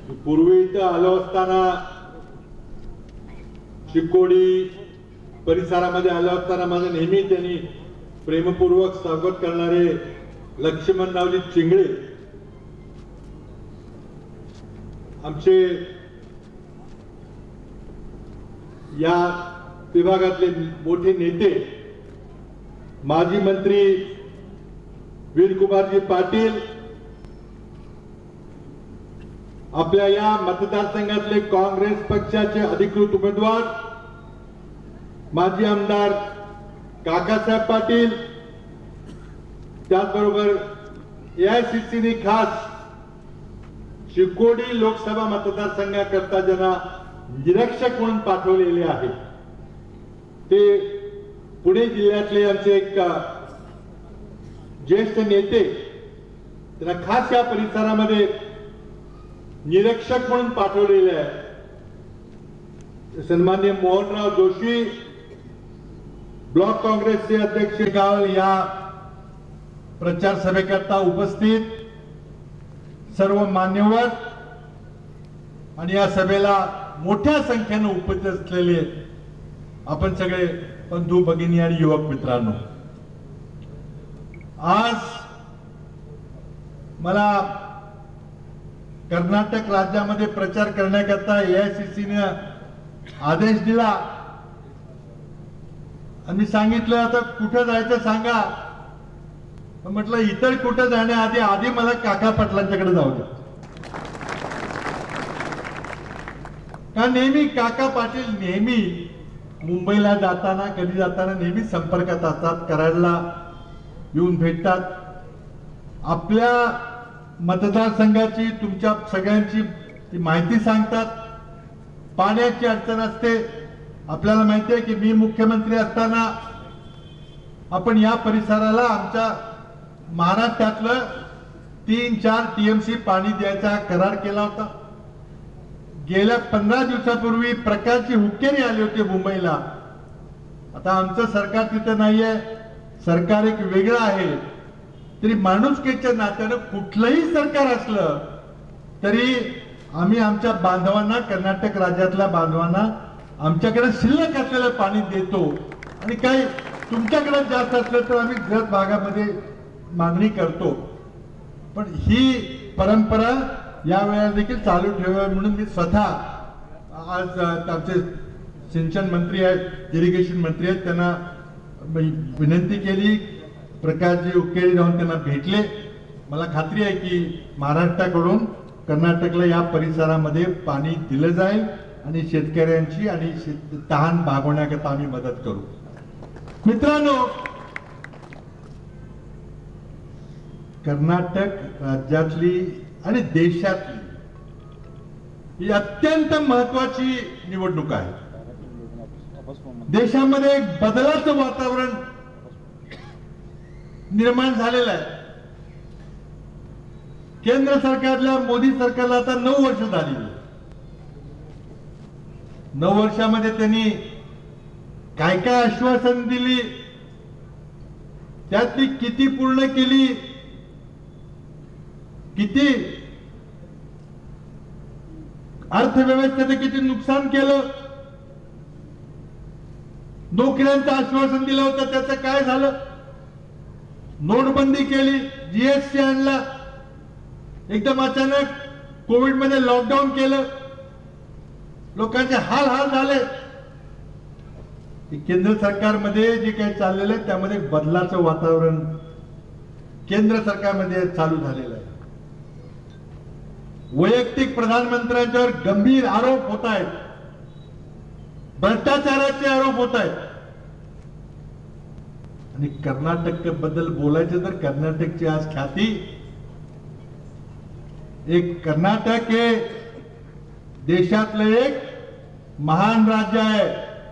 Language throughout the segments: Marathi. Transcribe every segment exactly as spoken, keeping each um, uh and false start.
पूर्वी इथं आलो असताना चिकोडी परिसरामध्ये आलो असताना माझं नेहमी त्यांनी प्रेमपूर्वक स्वागत करणारे लक्ष्मणरावजी चिंगळे आमचे या विभागातले मोठे नेते माजी मंत्री वीरकुमारजी पाटील, आपल्या या मतदारसंघातले काँग्रेस पक्षाचे अधिकृत उमेदवार माजी आमदार काकासाहेब पाटील, त्याचबरोबर एआयसीसीने खास चिकोडी लोकसभा मतदारसंघाकरता ज्यांना निरीक्षक म्हणून पाठवलेले आहे ते पुणे जिल्ह्यातले आमचे एक ज्येष्ठ नेते, त्यांना खास या परिसरामध्ये निरीक्षक म्हणून पाठवलेले आहे सन्माननीय मोहनराव जोशी, ब्लॉक काँग्रेसचे अध्यक्ष गाव या प्रचार सभेकरता उपस्थित सर्व मान्यवर आणि या सभेला मोठ्या संख्येने उपस्थित असलेले आपण सगळे बंधू भगिनी आणि युवक मित्रांनो, आज मला कर्नाटक राज्यामध्ये प्रचार करण्याकरता एआयसीसीने आदेश दिला आणि सांगितलं आता कुठं जायचं सांगा. म्हटलं इतर कुठं जाण्याआधी आधी मला काका पाटलांच्याकडे जाऊ द्या. का नेहमी काका पाटील नेहमी मुंबईला जाताना कधी जाताना नेहमी संपर्कात असतात, कराडला येऊन भेटतात, आपल्या मतदारसंघाची तुमच्या सगळ्यांची माहिती सांगतात. पाण्याची अडचण असते, आपल्याला माहिती आहे की मी मुख्यमंत्री असताना आपण या परिसराला आमच्या महाराष्ट्रातलं तीन चार टीएमसी पाणी द्यायचा करार केला होता. गेल्या पंधरा दिवसापूर्वी प्रकारची हुक्केरी आली होती मुंबईला. आता आमचं सरकार तिथं नाहीये, सरकार एक वेगळं आहे. तरी माणुसकीच्या नात्यानं कुठलंही सरकार असलं तरी आम्ही आमच्या बांधवांना, कर्नाटक राज्यातल्या बांधवांना आमच्याकडे शिल्लक असलेलं पाणी देतो आणि काही तुमच्याकडे जास्त असलं तर आम्ही ग्रस्त भागामध्ये मागणी करतो. पण ही परंपरा या वेळेला देखील चालू ठेवावी म्हणून मी स्वतः आज आमचे सिंचन मंत्री आहेत, इरिगेशन मंत्री आहेत, त्यांना विनंती केली. प्रकाशजी हुक्केरी जाऊन त्यांना भेटले. मला खात्री आहे की महाराष्ट्राकडून कर्नाटकला या परिसरामध्ये पाणी दिलं जाईल आणि शेतकऱ्यांची आणि तहान भागवण्याकरता आम्ही मदत करू. मित्रांनो, कर्नाटक राज्यातली आणि देशातली ही अत्यंत महत्वाची निवडणूक आहे. देशामध्ये एक बदलाचं वातावरण निर्माण झालेलं आहे. केंद्र सरकारला, मोदी सरकारला आता नऊ वर्ष झाली. नऊ वर्षामध्ये त्यांनी काय काय आश्वासन दिली, त्यातली किती पूर्ण केली, किती अर्थव्यवस्थेचं किती नुकसान केलं, नोकऱ्यांचं आश्वासन दिलं होतं त्याचं काय झालं, नोटबंदी केली, जीएसटी आणला, एकदम अचानक कोविड मध्ये लॉकडाऊन केलं, लोकांचे हाल हाल झाले. केंद्र सरकारमध्ये जे काही चाललेलं आहे त्यामध्ये बदलाचं वातावरण केंद्र सरकारमध्ये चालू झालेलं आहे. वैयक्तिक प्रधानमंत्र्यांच्यावर गंभीर आरोप होत आहेत, भ्रष्टाचाराचे आरोप होत आहेत. आणि कर्नाटक बद्दल बोलायचं तर कर्नाटकची आज ख्याती, एक कर्नाटक हे देशातलं एक महान राज्य आहे.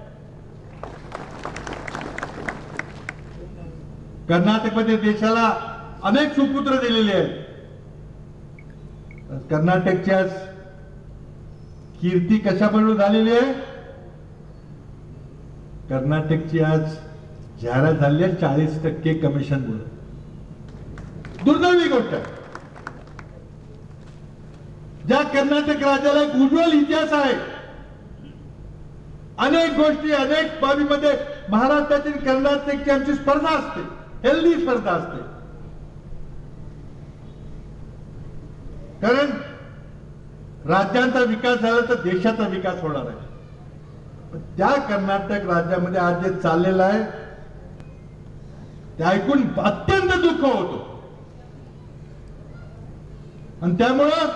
कर्नाटकमध्ये देशाला अनेक सुपुत्र दिलेले आहेत. कर्नाटकची आज कीर्ती कशाबरोबर झालेली आहे? कर्नाटकची आज जाहिरात झाली आहे चाळीस टक्के कमिशन मुळे. दुर्दैवी गोष्ट आहे. ज्या कर्नाटक राज्याला एक उज्ज्वल इतिहास आहे, अनेक गोष्टी अनेक बाबीमध्ये महाराष्ट्रातील कर्नाटकची आमची स्पर्धा असते, हेल्दी स्पर्धा असते. कारण राज्यांचा विकास झाला तर देशाचा विकास होणार आहे. त्या कर्नाटक राज्यामध्ये आज जे चाललेलं आहे ते ऐकून अत्यंत दुःख होतो. आणि त्यामुळं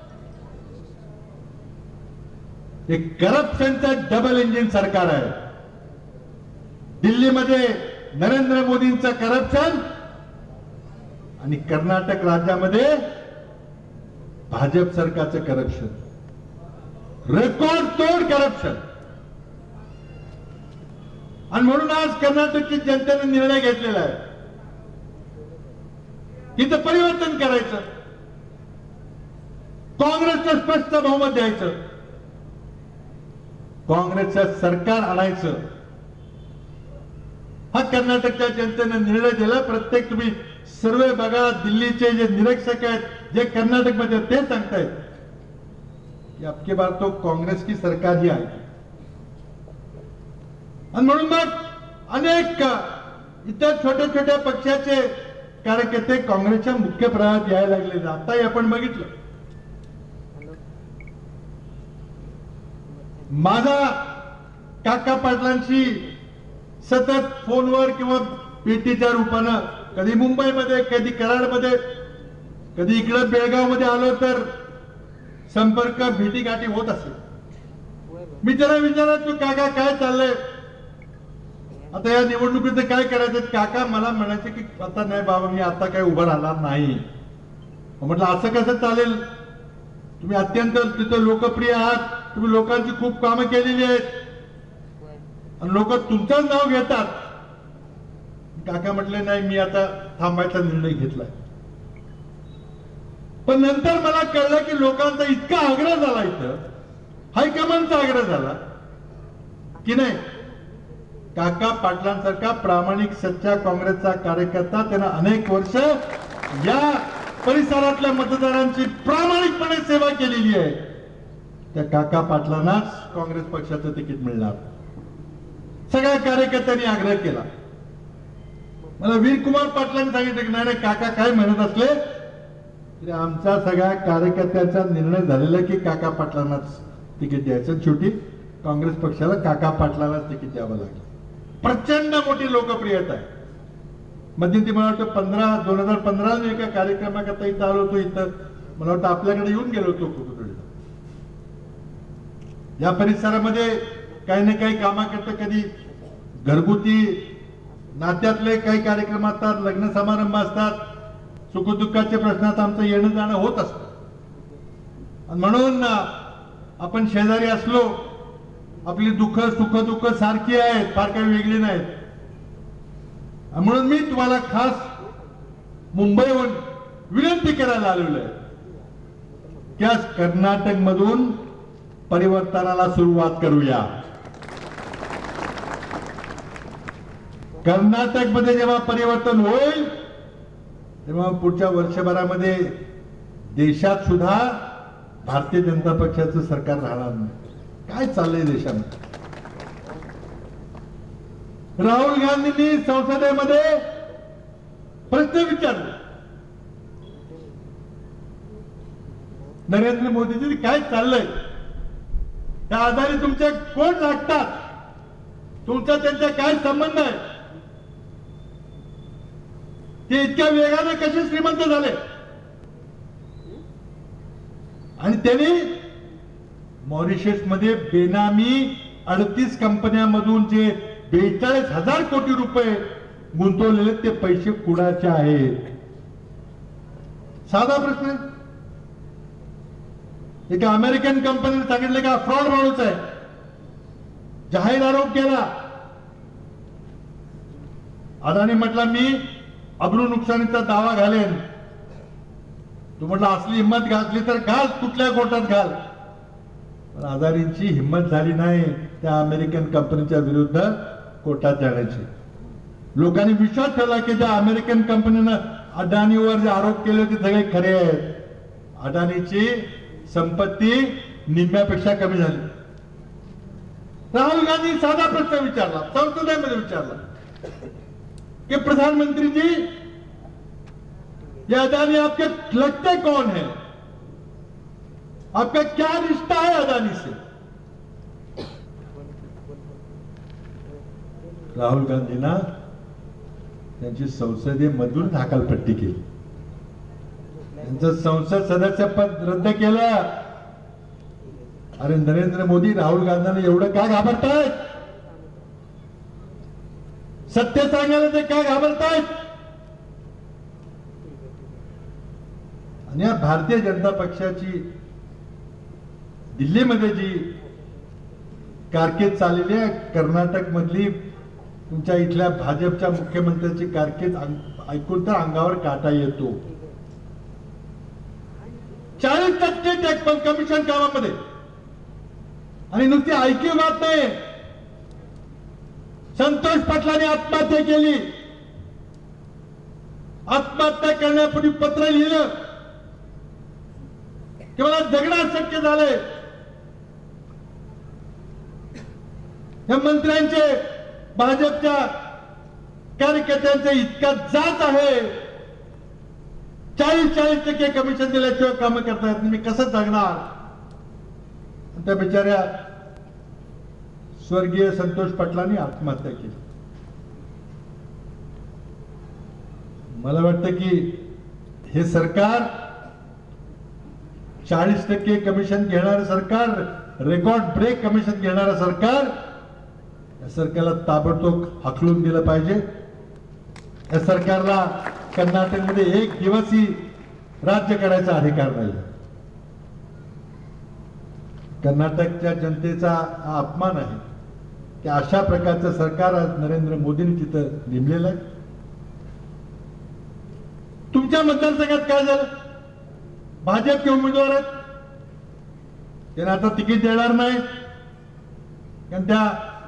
एक करप्शनचं डबल इंजिन सरकार आहे. दिल्लीमध्ये नरेंद्र मोदींचं करप्शन आणि कर्नाटक राज्यामध्ये भाजप सरकारचं करप्शन, रेकॉर्ड तोड करप्शन. आणि म्हणून आज कर्नाटकची जनतेने निर्णय घेतलेला आहे की इथं परिवर्तन करायचं, काँग्रेसचं स्पष्ट बहुमत द्यायचं, काँग्रेसचं सरकार आणायचं. हा कर्नाटकच्या जनतेने निर्णय दिला. प्रत्येक तुम्ही सर्वे बघा, दिल्लीचे जे निरीक्षक आहेत जे कर्नाटक मध्ये ते सांगतायत की अबकी बार तो काँग्रेस की सरकार ही आहे. आणि म्हणून मग अनेक इतर छोट्या छोट्या पक्षाचे कार्यकर्ते काँग्रेसच्या मुख्य प्रवाहात यायला लागले. आताही आपण बघितलं, माझा काका पाटलांशी सतत फोनवर किंवा भेटीच्या रूपानं कधी मुंबईमध्ये, कधी कराडमध्ये, कधी इकडे बेळगाव मध्ये आलो तर संपर्क भेटीगाठी होत असेल. मी त्याला विचारायचो, काका काय चाललंय, आता या निवडणुकीचं काय करायचं. काका मला म्हणायचे की आता नाही बाबा, मी आता काय उभं राहणार नाही. म्हटलं असं कसं चालेल, तुम्ही अत्यंत तिथं लोकप्रिय आहात, तुम्ही लोकांची खूप कामं केलेली आहेत आणि लोक तुमचंच नाव घेतात. काका म्हटले नाही, मी आता थांबायचा निर्णय घेतलाय. पण नंतर मला कळलं की लोकांचा इतका आग्रह झाला, इथं हायकमांडचा आग्रह झाला की नाही, काका पाटलांसारखा प्रामाणिक सच्चा काँग्रेसचा कार्यकर्ता, त्यांना अनेक वर्ष या परिसरातल्या मतदारांची प्रामाणिकपणे सेवा केलेली आहे, त्या काका पाटलांनाच काँग्रेस पक्षाचं तिकीट मिळणार. सगळ्या कार्यकर्त्यांनी आग्रह केला. मला वीरकुमार पाटलांनी सांगितलं की नाही नाही, काका काय म्हणत असले तरी आमच्या सगळ्या कार्यकर्त्यांचा निर्णय झालेला की काका पाटलांनाच तिकीट द्यायचं. शेवटी काँग्रेस पक्षाला काका पाटलांनाच तिकीट द्यावं लागलं. प्रचंड मोठी लोकप्रियता आहे. मध्यंतरी मला वाटतं पंधरा दोन हजार पंधरा एका कार्यक्रमाकरता इथं आलो होतो. इथं मला वाटतं आपल्याकडे येऊन गेलो होतो. या परिसरामध्ये काही ना काही कामाकरता, कधी घरगुती नात्यातले काही कार्यक्रम असतात, लग्न समारंभ असतात, सुखदुःखाच्या प्रश्नात आमचं येणं जाणं होत असतं. आणि म्हणून आपण शेजारी असलो, आपली दुःख सुख दुःख सारखी आहेत, फार काही वेगळी नाहीत. म्हणून मी तुम्हाला खास मुंबईहून विनंती करायला आलेलो आहे की आज कर्नाटक मधून परिवर्तनाला सुरुवात करूया. कर्नाटक मध्ये जेव्हा परिवर्तन होईल तेव्हा पुढच्या वर्षभरामध्ये देशात सुद्धा भारतीय जनता पक्षाचं सरकार राहणार नाही. काय चाललंय देशामध्ये? राहुल गांधींनी संसदेमध्ये प्रश्न विचारले, नरेंद्र मोदीजी काय चाललंय, त्या आधारे तुमचे कोण लागतात, तुमचा त्यांचा काय संबंध आहे, ते इतक्या वेगाने कसे श्रीमंत झाले. आणि त्यांनी मॉरिशस मध्ये बेनामी अडतीस कंपन्यांमधून जे बेचाळीस हजार कोटी रुपये गुंतवलेले ते पैसे कुणाचे आहेत? साधा प्रश्न आहे. एका अमेरिकन कंपनीने सांगितलं का फ्रॉड माणूस आहे, जाहीर आरोप केला. अदानी म्हटला मी अब्रू नुकसानीचा दावा घालेन. तू म्हटला असली हिंमत घातली तर घाल, कुठल्या कोर्टात घाल. पण अदानींची हिंमत झाली नाही त्या अमेरिकन कंपनीच्या विरुद्ध कोर्टात जाण्याची. लोकांनी विश्वास ठेवला की ज्या अमेरिकन कंपनीनं अदानीवर जे आरोप केले होते सगळे खरे आहेत. अदानीची संपत्ती निम्म्यापेक्षा कमी झाली. राहुल गांधी साधा प्रश्न विचारला, संसदेमध्ये विचारला कि प्रधानमंत्री जी ये अदानी आपके लगते कौन है, आपका क्या रिश्ता है अदानी से. राहुल गांधींना त्यांची संसदेमधून हकालपट्टी केली, त्यांचं संसद सदस्य पद रद्द केलं. अरे नरेंद्र मोदी राहुल गांधींना एवढं का घाबरतायत? सत्य सांगायला ते का घाबरतायत? आणि या भारतीय जनता पक्षाची दिल्लीमध्ये जी कारकीर्द चाललेली आहे, कर्नाटक मधली तुमच्या इथल्या भाजपच्या मुख्यमंत्र्याची कारकीर्द ऐकून तर अंगावर काटा येतो. चाळीस टक्के टॅक्स कमिशन कामामध्ये, आणि नुसती ऐकीव बात नाही. संतोष पाटलांनी आत्महत्या केली, आत्महत्या करण्यापूर्वी पत्र लिहिलं की मला जगणं शक्य झालंय. या मंत्र्यांचे, भाजपच्या कार्यकर्त्यांचे इतका जाच आहे, चाळीस चाळीस टक्के कमिशन दिल्याशिवाय काम करता येत नाही, मी कसं जगणार. त्या बिचाऱ्या स्वर्गीय संतोष पाटलांनी आत्महत्या केली. मला वाटतं की हे सरकार चाळीस टक्के कमिशन घेणारं सरकार, रेकॉर्ड ब्रेक कमिशन घेणारं सरकार, या सरकारला ताबडतोब हाकलून दिलं पाहिजे. या सरकारला कर्नाटकमध्ये एक दिवसही राज्य करायचा अधिकार नाही. कर्नाटकच्या जनतेचा हा अपमान आहे की अशा प्रकारचं सरकार आज नरेंद्र मोदींनी तिथं नेमलेलं आहे. तुमच्या मतदारसंघात काय झालं? भाजपचे उमेदवार आहेत, त्यांना आता तिकीट देणार नाही, कारण त्या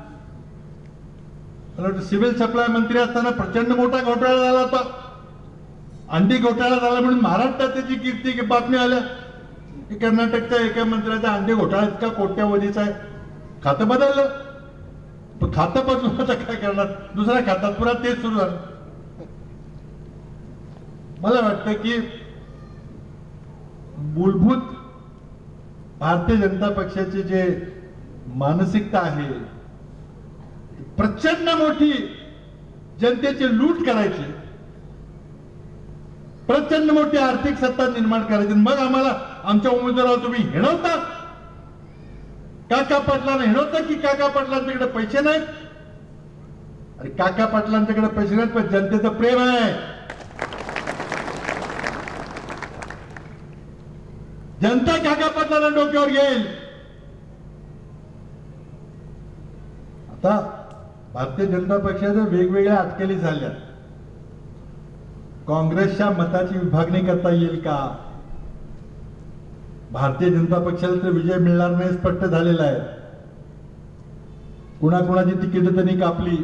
सिव्हिल सप्लाय मंत्री असताना प्रचंड मोठा घोटाळा झाला होता. अंडी घोटाळा झाला म्हणून महाराष्ट्रात त्याची कीर्ती बातमी आल्या की कर्नाटकच्या एका मंत्र्याचा अंडी घोटाळा इतका कोट्यावधीचा आहे. खातं बदललं, पण खातं बदलून आता काय करणार, दुसऱ्या खात्यात पुन्हा तेच सुरू झालं. मला वाटतं की मूलभूत भारतीय जनता पक्षाची जे मानसिकता आहे, प्रचंड मोठी जनतेची लूट करायची, प्रचंड मोठी आर्थिक सत्ता निर्माण करायची, मग आम्हाला आमच्या उमेदवाराला तुम्ही हिणवता. काका पाटलांना हिणवता की काका पाटलांच्याकडे पैसे नाहीत. अरे काका पाटलांच्याकडे पैसे नाहीत, पण जनतेचं प्रेम आहे. जनता काका पाटलांना डोक्यावर घेईल. आता भारतीय जनता पक्षाच्या वेगवेगळ्या अटकली झाल्या. काँग्रेसच्या मताची विभागणी करता येईल का? भारतीय जनता पक्षाला तर विजय मिळणार नाही स्पष्ट झालेला आहे. कुणाकुणाची तिकीट त्यांनी कापली,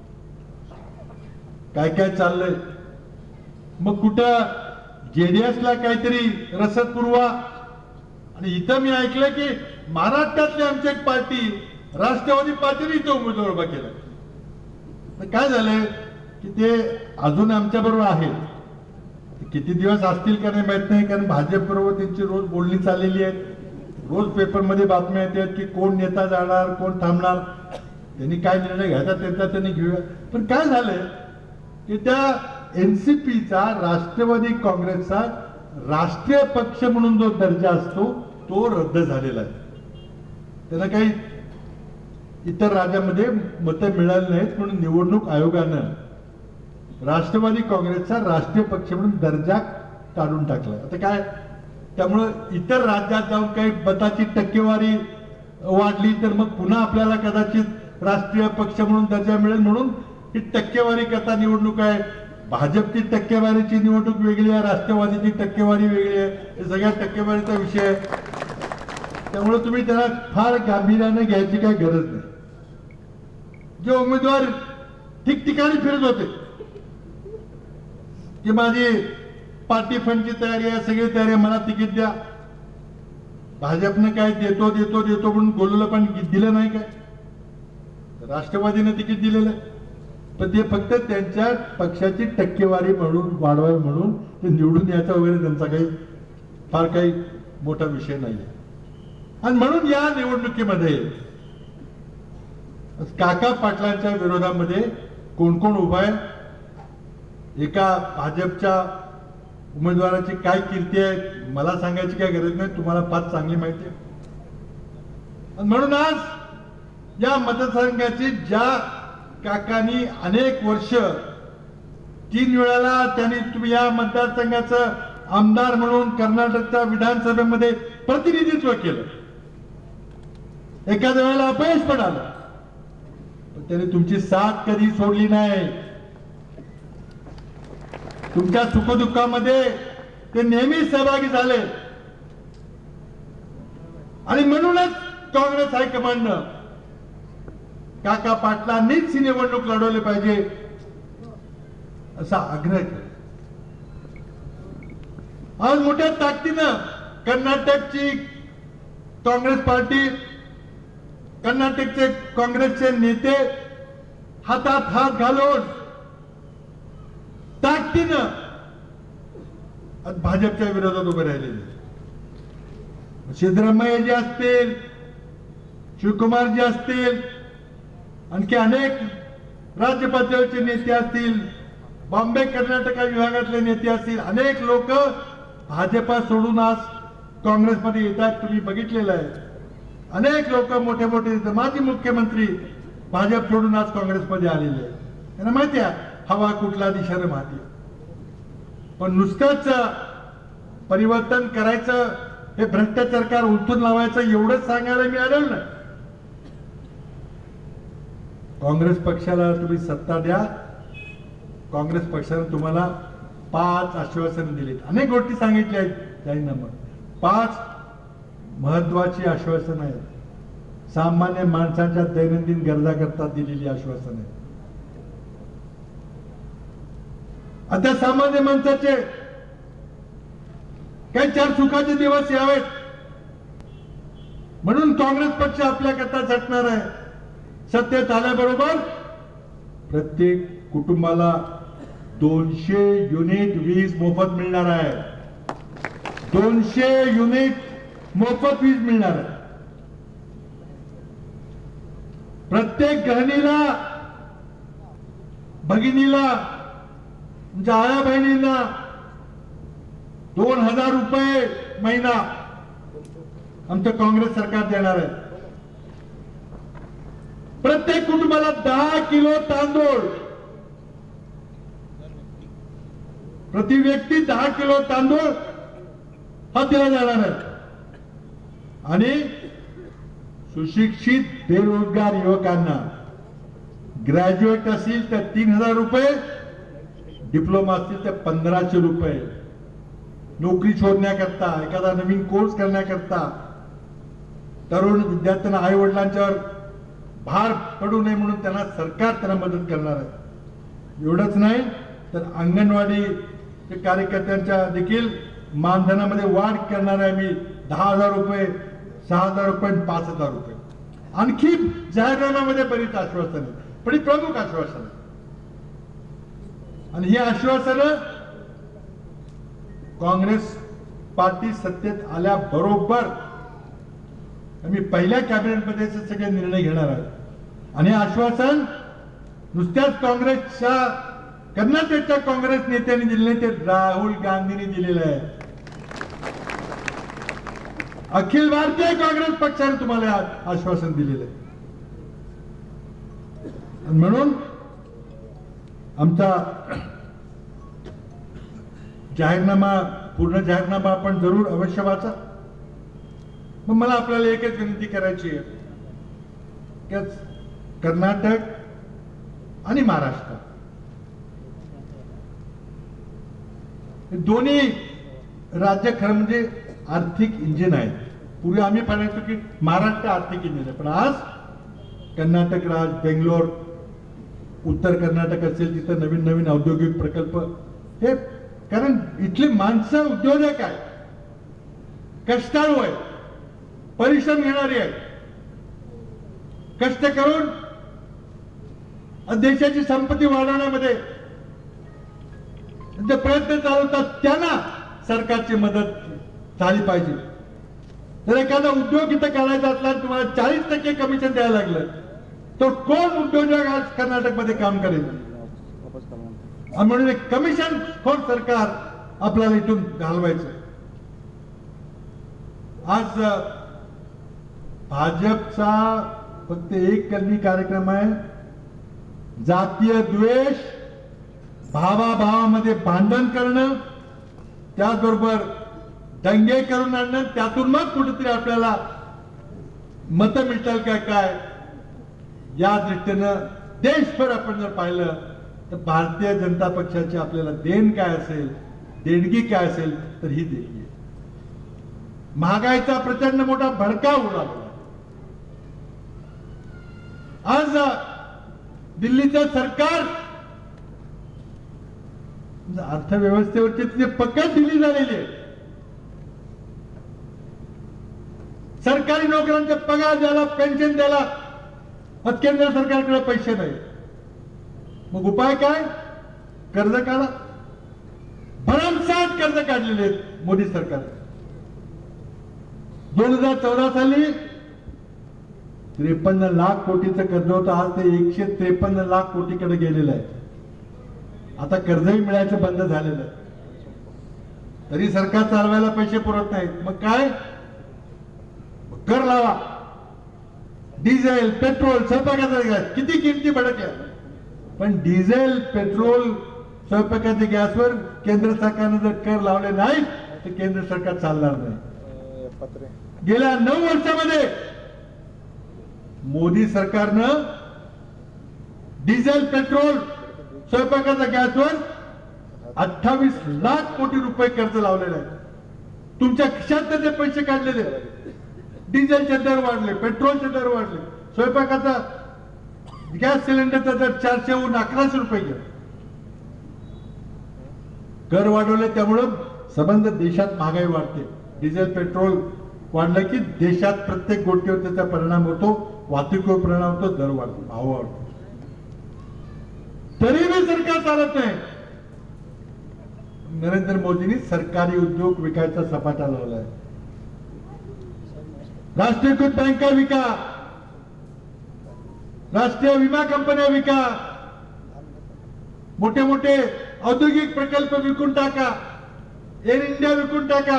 काय काय चाललंय. मग कुठं जेडीएसला काहीतरी रसद पुरवा, आणि इथं मी ऐकलं की महाराष्ट्रातली आमची एक पार्टी राष्ट्रवादी पार्टीने इथं उमेदवार उभा केला. काय झालंय की ते अजून आमच्या बरोबर आहेत, किती दिवस असतील का नाही माहित नाही, कारण भाजप बरोबर त्यांची रोज बोलणी चाललेली आहे. रोज पेपरमध्ये बातम्या येतात की कोण नेता जाणार, कोण थांबणार, त्यांनी काय निर्णय घ्यायचा त्यांचा त्यांनी घेऊया. पण काय झालंय की त्या एनसीपीचा, राष्ट्रवादी काँग्रेसचा राष्ट्रीय पक्ष म्हणून जो दर्जा असतो तो रद्द झालेला आहे. त्यांना काही इतर राज्यामध्ये मतं मिळाली नाहीत म्हणून निवडणूक आयोगानं राष्ट्रवादी काँग्रेसचा राष्ट्रीय पक्ष म्हणून दर्जा काढून टाकला. आता काय, त्यामुळं इतर राज्यात जाऊन काही मताची टक्केवारी वाढली तर मग पुन्हा आपल्याला कदाचित राष्ट्रीय पक्ष म्हणून दर्जा मिळेल, म्हणून ही टक्केवारी करता निवडणूक आहे. भाजपची टक्केवारीची निवडणूक वेगळी आहे, राष्ट्रवादीची टक्केवारी वेगळी आहे. हे सगळ्या टक्केवारीचा विषय आहे. त्यामुळे तुम्ही त्याला फार गांभीर्याने घ्यायची काही गरज नाही. जे उमेदवार ठिकठिकाणी फिरत होते की माझी पार्टी फंडची तयारी आहे, सगळी तयारी आहे, मला तिकीट द्या, भाजपनं काय देतो देतो देतो म्हणून बोलवलं पण दिलं नाही काय? राष्ट्रवादीनं तिकीट दिलेलं आहे, पण ते फक्त त्यांच्या पक्षाची टक्केवारी म्हणून वाढवावी म्हणून ते निवडून यायचा वगैरे त्यांचा काही फार काही मोठा विषय नाहीये. आणि म्हणून या निवडणुकीमध्ये काका पाटलांच्या विरोधामध्ये कोण कोण उभा आहे, एका भाजपच्या उमेदवाराची काय कीर्ती आहे मला सांगायची काय गरज नाही, तुम्हाला फार चांगली माहिती आहे. आणि म्हणून आज या मतदारसंघाची ज्या काकांनी अनेक वर्ष तीन वेळाला त्यांनी तुम्ही या मतदारसंघाचं आमदार म्हणून कर्नाटकच्या विधानसभेमध्ये प्रतिनिधित्व केलं, एखाद्या वेळेला अपयश पण आलं, पण त्यांनी तुमची साथ कधी सोडली नाही. तुमच्या सुखदुःखामध्ये ते नेहमी सहभागी झाले. आणि म्हणूनच काँग्रेस हायकमांडनं काका पाटलांनीच ही निवडणूक लढवली पाहिजे असा आग्रह केला. आज मोठ्या ताकदीनं कर्नाटकची काँग्रेस पार्टी, कर्नाटकचे काँग्रेसचे नेते हातात हात घालून ताकदीनं भाजपच्या विरोधात उभे राहिलेले. सिद्धरामय्याजी असतील, शिवकुमारजी असतील, आणखी अनेक राज्य पातळीवरचे नेते असतील, बॉम्बे कर्नाटक विभागातले नेते असतील, अनेक लोक भाजपा सोडून आज काँग्रेसमध्ये येतात. तुम्ही बघितलेलं आहे, अनेक लोक मोठे मोठे माजी मुख्यमंत्री भाजप सोडून आज काँग्रेसमध्ये आलेले आहेत. त्यांना माहिती आहे हवा कुठल्या दिशेने वाहते. पण नुसतंच परिवर्तन करायचं, हे भ्रष्ट सरकार उलटून लावायचं एवढंच सांगायला मिळालं नाही. काँग्रेस पक्षाला तुम्ही सत्ता द्या. काँग्रेस पक्षाने तुम्हाला पाच आश्वासनं दिलीत, अनेक गोष्टी सांगितल्या आहेत जाहीरनाम्यात. पाच महत्वाची आश्वासनं आहेत, सामान्य माणसांच्या दैनंदिन गरजा करता दिलेली आश्वासनं आहेत. आता सामान्य माणसाचे काही चार सुखाचे दिवस यावेत म्हणून काँग्रेस पक्ष आपल्याकरता झटणार आहे. सत्तेत आल्याबरोबर प्रत्येक कुटुंबाला दोनशे युनिट वीज मोफत मिळणार आहे. दोनशे युनिट मोफत वीज मिळणार आहे. प्रत्येक गृहिणीला, भगिनीला, तुमच्या आया बहिणींना दोन हजार रुपये महिना आमचं काँग्रेस सरकार देणार आहे. प्रत्येक कुटुंबाला दहा किलो तांदूळ, प्रति व्यक्ती दहा किलो तांदूळ हा दिला जाणार आहे. आणि सुशिक्षित बेरोजगार युवकांना ग्रॅज्युएट असतील तर तीन हजार रुपये, डिप्लोमा असतील तर पंधराशे रुपये, नोकरी शोधण्याकरता, एखादा नवीन कोर्स करण्याकरता, तरुण विद्यार्थ्यांना आई वडिलांच्यावर भार पडू नये म्हणून त्यांना सरकार त्यांना मदत करणार आहे. एवढंच नाही तर अंगणवाडी कार्यकर्त्यांच्या देखील मानधनामध्ये वाढ करणार आहे. मी दहा हजार रुपये, सहा हजार रुपये, पाच हजार रुपये. आणखी जाहीरनाम्यामध्ये बरीच आश्वासन, बरी प्रमुख आश्वासन. आणि ही आश्वासनं काँग्रेस पार्टी सत्तेत आल्याबरोबर आम्ही पहिल्या कॅबिनेटमध्ये सगळे निर्णय घेणार आहोत. आणि आश्वासन नुसत्याच काँग्रेसच्या, कर्नाटकच्या काँग्रेस नेत्यांनी दिले, ते राहुल गांधींनी दिलेलं आहे. अखिल भारतीय काँग्रेस पक्षाने तुम्हाला आश्वासन दिलेलं आहे. म्हणून आमचा जाहीरनामा, पूर्ण जाहीरनामा आपण जरूर अवश्य वाचा. मग मला आपल्याला एकच विनंती करायची आहे की कर्नाटक आणि महाराष्ट्र दोन्ही राज्य खरं म्हणजे आर्थिक इंजिन आहेत. पूर्वी आम्ही पाहायचो की महाराष्ट्र आर्थिक इंजिन आहे, पण आज कर्नाटक राज, बेंगलोर, उत्तर कर्नाटक असेल तिथं नवीन नवीन औद्योगिक प्रकल्प, हे कारण इथले माणसं उद्योजक आहे, कष्टाळू आहे. परिश्रम घेणारी आहे, कष्ट करून देशाची संपत्ती वाढवण्यामध्ये जे प्रयत्न चालवतात त्यांना सरकारची मदत झाली पाहिजे. जर एखादा उद्योग इथं करायचा असला तुम्हाला चाळीस टक्के कमिशन द्यायला लागलं तर कोण उद्योजक आज कर्नाटकमध्ये काम करेल? म्हणून एक कमिशन खोर सरकार आपल्याला इथून घालवायचं. आज भाजपचा फक्त एक कलमी कार्यक्रम आहे, जातीय द्वेष, भावाभावामध्ये भांडण करणं, त्याचबरोबर दंगे करून आणणं, त्यातून मग कुठेतरी आपल्याला मत मिळतील काय काय या दृष्टीनं देशभर आपण जर पाहिलं तर भारतीय जनता पक्षाची आपल्याला देण काय असेल, देणगी काय असेल तर ही देणगी. महागाईचा प्रचंड मोठा भडका उडाला. आज दिल्लीचं सरकार अर्थव्यवस्थेवरची तिथे पकड दिली झालेली आहे. सरकारी नोकऱ्यांचे पगार द्यायला, पेन्शन द्यायला आज केंद्र सरकारकडे पैसे नाही. मग उपाय काय? कर्ज काढा. भरमसाठ कर्ज काढलेले आहेत मोदी सरकार. दोन हजार चौदा साली त्रेपन्न लाख कोटीचं कर्ज होतं, आज ते एकशे त्रेपन्न लाख कोटीकडे गेलेलं आहे. आता कर्जही मिळायचं बंद झालेलं आहे. तरी सरकार चालवायला पैसे पुरत नाहीत. मग काय? कर लावा. डिझेल, पेट्रोल, स्वयंपाकाचा गॅस किती किमती भडकल्या, पण डिझेल, पेट्रोल, स्वयंपाकाच्या गॅसवर केंद्र सरकारने जर कर लावले नाही तर केंद्र सरकार चालणार नाही. गेल्या नऊ वर्षामध्ये मोदी सरकारनं डिझेल, पेट्रोल, स्वयंपाकाच्या गॅसवर अठ्ठावीस लाख कोटी रुपये कर्ज लावलेले आहे. तुमच्या खिशात ते पैसे काढलेले. डिझेलचे दर वाढले, पेट्रोलचे दर वाढले, स्वयंपाकाचा गॅस सिलेंडरचा दर चारशेहून अकराशे रुपये गेला. कर वाढवले त्यामुळं संबंध देशात महागाई वाढते. डिझेल, पेट्रोल वाढलं की देशात प्रत्येक गोष्टीवर त्याचा परिणाम होतो, वाहतुकीवर परिणाम होतो, दर वाढतो, भाव वाढतो. तरीही सरकार चालत नाही. नरेंद्र मोदींनी सरकारी उद्योग विकायचा सपाटा लावलाय. राष्ट्रीयकृत बँका विका, राष्ट्रीय विमा कंपन्या विका, मोठे मोठे औद्योगिक प्रकल्प विकून टाका, एअर इंडिया विकून टाका.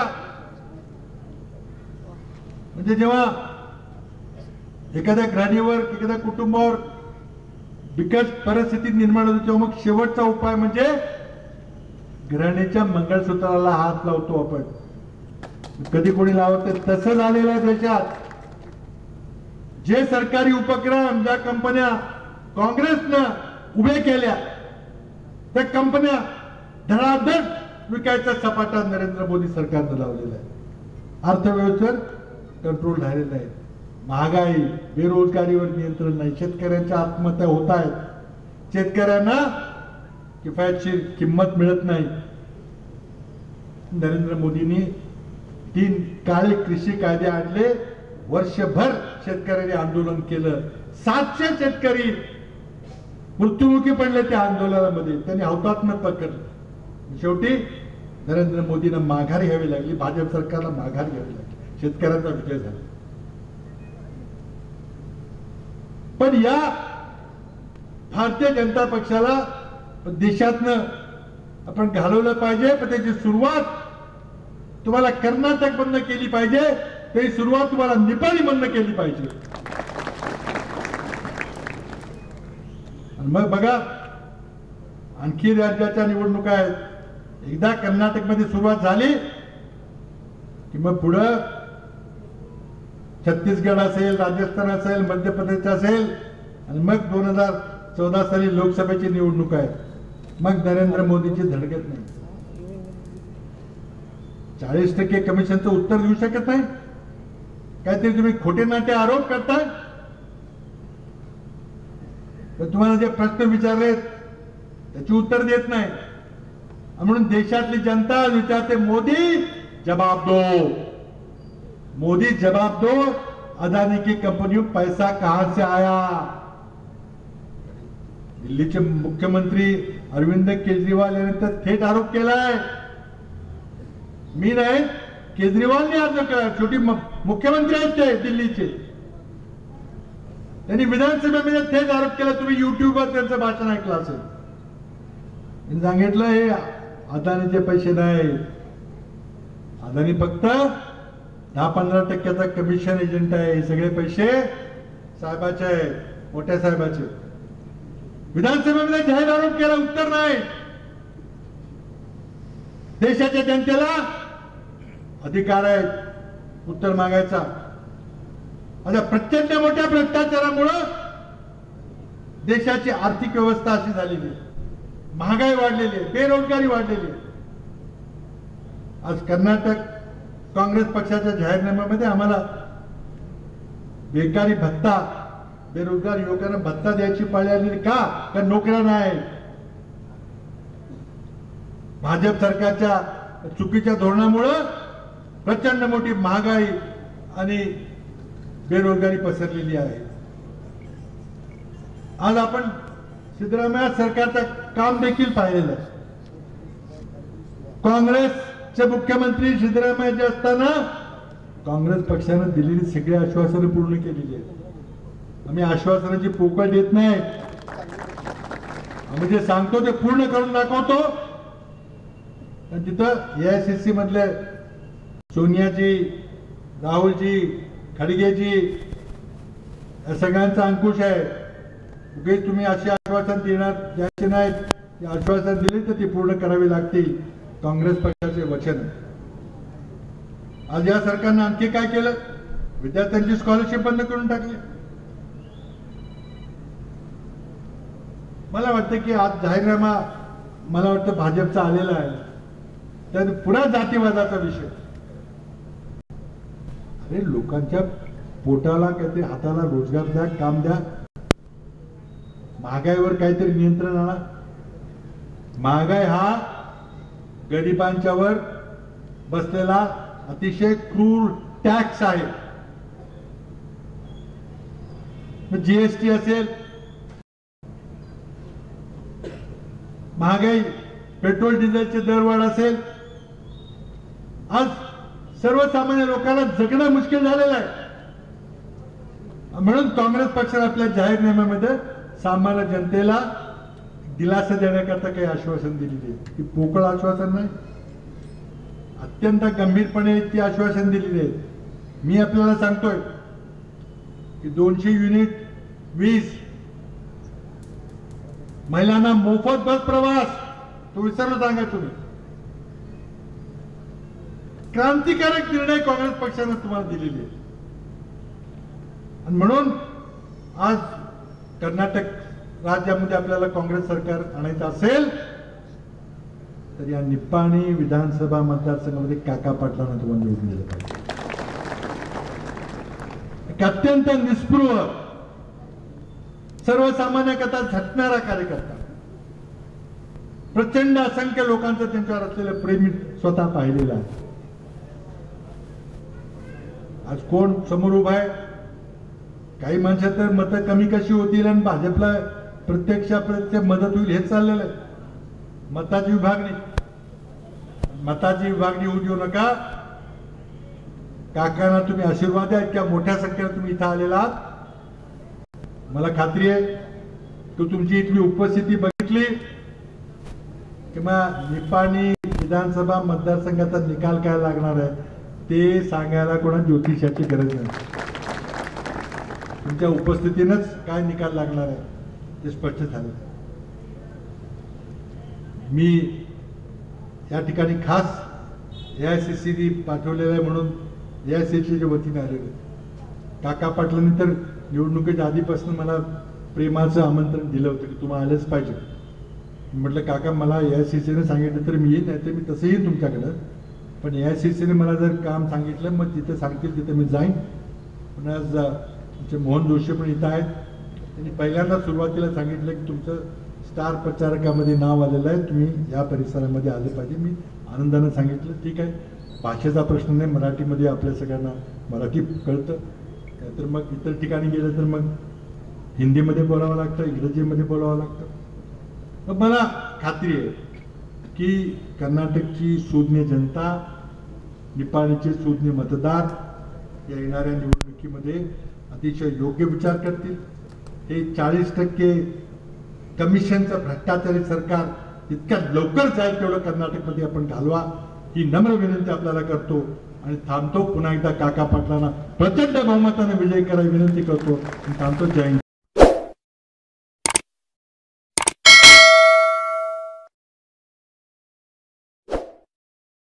म्हणजे जेव्हा एखाद्या गृहिणीवर, एखाद्या कुटुंबावर बिकट परिस्थिती निर्माण होते तेव्हा मग शेवटचा उपाय म्हणजे गृहिणीच्या मंगळसूत्राला हात लावतो आपण. कधी कोणी लावते तसं झालेलं आहे देशात. जे सरकारी उपक्रम, ज्या कंपन्या काँग्रेसनं उभे केल्या त्या कंपन्या धडाधड विकायचा सपाटा नरेंद्र मोदी सरकारनं लावलेला आहे. अर्थव्यवस्थेवर कंट्रोल राहिलेला आहे. महागाई, बेरोजगारीवर नियंत्रण नाही, शेतकऱ्यांच्या आत्महत्या होत आहेत, शेतकऱ्यांना किफायतशीर किंमत मिळत नाही. नरेंद्र मोदींनी तीन काळे कृषी कायदे आणले, वर्षभर शेतकऱ्यांनी आंदोलन केलं, सातशे शेतकरी मृत्युमुखी पडले त्या आंदोलनामध्ये, त्यांनी हौतात्म्य पकडलं. शेवटी नरेंद्र मोदींना माघार घ्यावी लागली, भाजप सरकारला माघार घ्यावी लागली, शेतकऱ्यांचा विजय झाला. पण या भारतीय जनता पक्षाला देशातनं आपण घालवलं पाहिजे, पण त्याची सुरुवात तुम्हाला कर्नाटक मधनं केली पाहिजे, त्याची सुरुवात तुम्हाला नेपाळी मधनं केली पाहिजे. मग बघा आणखी राज्याच्या निवडणुका आहेत. एकदा कर्नाटक मध्ये सुरुवात झाली की मग पुढं छत्तीसगड असेल, राजस्थान असेल, मध्य प्रदेश असेल, आणि मग दोन हजार चौदा साली लोकसभेची निवडणूक आहे. मग नरेंद्र मोदीची धडगत नाही. चाळीस टक्के कमिशनचं उत्तर देऊ शकत नाही. काहीतरी तुम्ही खोटे नाटे आरोप करताय. तर तुम्हाला जे प्रश्न विचारले त्याची उत्तर देत नाही, म्हणून देशातली जनता विचारते, मोदी जवाब दो. मोदी जवाब दो, अदानी की कंपनियों पैसा कहां से आया? दिल्लीचे मुख्यमंत्री अरविंद केजरीवाल यांनी तर थेट आरोप केलाय. मी नाही, केजरीवालने आरोप केला. छोटी मुख्यमंत्री आहेत ते दिल्लीचे, त्यांनी विधानसभेमध्ये थेट आरोप केला. तुम्ही युट्यूबवर त्यांचं भाषण ऐकलं असेल. मी सांगितलं हे अदानीचे पैसे नाही, अदानी फक्त दहा पंधरा टक्क्याचा कमिशन एजंट आहे. हे सगळे पैसे साहेबाचे आहे, मोठ्या साहेबाचे. विधानसभेमध्ये जाहीर आरोप केला, उत्तर नाही. देशाच्या जनतेला अधिकार आहे उत्तर मागायचा. आता प्रचंड मोठ्या भ्रष्टाचारामुळे देशाची आर्थिक व्यवस्था अशी झालेली आहे, महागाई वाढलेली आहे, बेरोजगारी वाढलेली आहे. आज कर्नाटक काँग्रेस पक्षाच्या जाहीरनाम्यामध्ये आम्हाला बेकारी भत्ता, बेरोजगार युवकांना भत्ता द्यायची पाळी आलेली का? कारण नोकऱ्या नाही. भाजप सरकारच्या चुकीच्या धोरणामुळे प्रचंड मोठी महागाई आणि बेरोजगारी पसरलेली आहे. आज आपण सिद्धरामय्या सरकारचं काम देखील पाहिलेलं आहे. काँग्रेसचे मुख्यमंत्री सिद्धरामय्या असताना काँग्रेस पक्षाने दिलेली सगळी आश्वासनं पूर्ण केलेली आहेत. आम्ही आश्वासनाची पोकळ देत नाही, आम्ही जे सांगतो ते पूर्ण करून दाखवतो. आणि तिथं एआयसीसी मधले सोनियाजी, राहुलजी, खडगेजी या सगळ्यांचा अंकुश आहे. उगीच तुम्ही अशी आश्वासन देणार द्यायचे नाहीत. ती आश्वासन दिली तर ती पूर्ण करावी लागतील. काँग्रेस पक्षाचे वचन. आज या सरकारनं आणखी काय केलं? विद्यार्थ्यांची स्कॉलरशिप बंद करून टाकली. मला वाटतं की आज जाहीरनामा मला वाटतं भाजपचा आलेला आहे, त्यात पुन्हा जातीवादाचा विषय. अरे लोकांच्या पोटाला काहीतरी, हाताला रोजगार द्या, काम द्या. महागाईवर काहीतरी नियंत्रण आणा. महागाई हा गरिबांच्यावर बसलेला अतिशय क्रूर टॅक्स आहे. जीएसटी असेल, महागाई, पेट्रोल डिझेलचे दरवाढ असेल, आज सर्वसामान्य लोकांना जगणं मुश्किल झालेलं आहे. म्हणून काँग्रेस पक्षाने आपल्या जाहीरनाम्यामध्ये सामान्य जनतेला दिलासा देण्याकरता काही आश्वासन दिलेली आहे. ती पोकळ आश्वासन नाही, अत्यंत गंभीरपणे ती आश्वासन दिलेली आहे. मी आपल्याला सांगतोय की दोनशे युनिट वीज, महिलांना मोफत बस प्रवास, तो विसरलो सांगा तुम्ही. क्रांतिकारक निर्णय काँग्रेस पक्षाने तुम्हाला दिलेले आहे. आणि म्हणून आज कर्नाटक राज्यामध्ये आपल्याला काँग्रेस सरकार आणायचं असेल तर या निप्पाणी विधानसभा मतदारसंघामध्ये काका पाटलांना तुम्हाला निवडून दिलं पाहिजे. अत्यंत निस्पृह, सर्वसामान्याकरता झटणारा कार्यकर्ता, प्रचंड असंख्य लोकांचं त्यांच्यावर असलेलं प्रेम स्वतः पाहिलेलं आहे. आज कोण समोर उभा आहे? काही माणसं तर मतं कमी कशी होतील आणि भाजपला प्रत्यक्ष प्रत्यक्ष मदत होईल हेच चाललेलं आहे. मताची विभागणी, मताची विभागणी होऊ देऊ नका. काकांना तुम्ही आशीर्वाद द्या. इतक्या मोठ्या संख्येने तुम्ही इथं आलेला आहात. मला खात्री आहे की तुमची इथली उपस्थिती बघितली किंवा निपाणी विधानसभा मतदारसंघाचा निकाल काय लागणार आहे ते सांगायला कोणा ज्योतिषाची गरज नाही. तुमच्या उपस्थितीनंच काय निकाल लागणार आहे ते स्पष्ट झालं. मी या ठिकाणी खास एआयसीसीने पाठवलेलं आहे म्हणून एआयसीसीच्या वतीने आलेले. काका पाटलांनी तर निवडणुकीच्या आधीपासून मला प्रेमाचं आमंत्रण दिलं होतं की तुम्हाला आलंच पाहिजे. म्हटलं काका मला एआयसीसीने सांगितलं तर मी येईन, नाही तर मी तसं येईन तुमच्याकडं. पण एआयसीसीने मला जर काम सांगितलं मग जिथे सांगतील तिथे मी जाईन. पण आज आमचे मोहन जोशी पण इथं आहेत. त्यांनी पहिल्यांदा सुरुवातीला सांगितलं की तुमचं स्टार प्रचारकामध्ये नाव आलेलं आहे, तुम्ही या परिसरामध्ये आले पाहिजे. मी आनंदानं सांगितलं ठीक आहे, भाषेचा प्रश्न नाही, मराठीमध्ये आपल्या सगळ्यांना मराठी कळतं काय, तर मग इतर ठिकाणी गेलं तर मग हिंदीमध्ये बोलावं लागतं, इंग्रजीमध्ये बोलावं लागतं. तर मला खात्री आहे की कर्नाटकची सुज्ञ जनता, निपाणीचे सुज्ञ मतदार या येणाऱ्या निवडणुकीमध्ये अतिशय योग्य विचार करतील. हे चाळीस टक्के कमिशनचं भ्रष्टाचारी सरकार इतक्या लवकर जाईल तेवढं कर्नाटकमध्ये आपण घालवा, ही नम्र विनंती आपल्याला करतो आणि थांबतो. पुन्हा एकदा काका पाटलांना प्रचंड बहुमताने विजयी करायची विनंती करतो आणि थांबतो. जय हिंद.